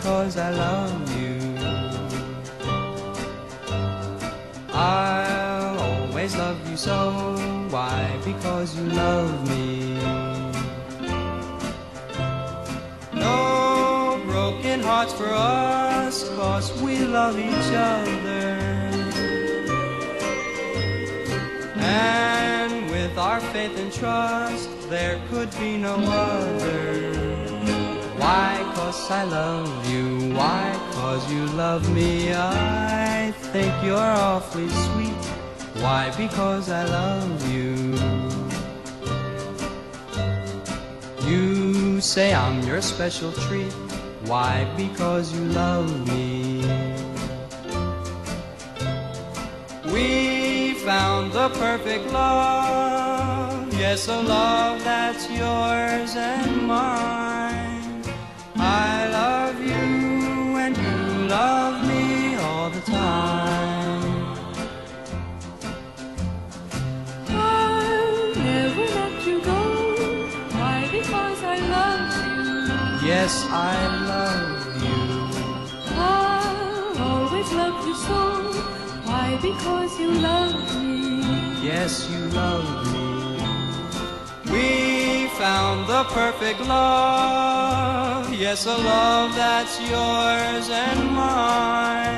because I love you. I'll always love you so. Why? Because you love me. No broken hearts for us, 'cause we love each other. And with our faith and trust, there could be no other. Why? 'Cause I love you. Why? 'Cause you love me. I think you're awfully sweet. Why? Because I love you. You say I'm your special treat. Why? Because you love me. We found the perfect love. Yes, a love that's yours and mine. I love you and you love me all the time. I'll never let you go. Why? Because I love you. Yes, I love you. I'll always love you so. Why? Because you love me. Yes, you love me. We found the perfect love. Yes, a love that's yours and mine.